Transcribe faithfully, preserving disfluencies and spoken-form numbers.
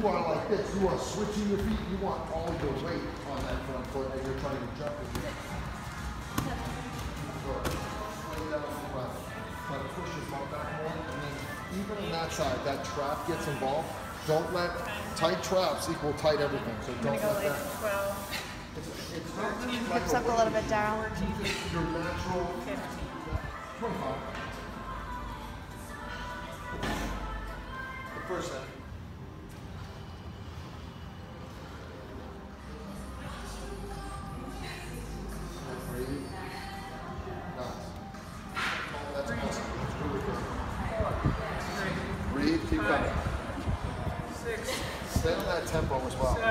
you are like this, you are switching your feet, you want all your weight on that front foot and you're trying to jump with it. Swing down the front. Try to push your butt back more. And then even on that side, that trap gets involved. Don't let tight traps equal tight everything. So don't go let like that. twelve. It's, it's not like Hips up a little bit down. your natural twenty-five. The first set. Breathe. Nice. That's awesome. That's really good. Breathe. Keep coming. Six. Stay on that tempo as well.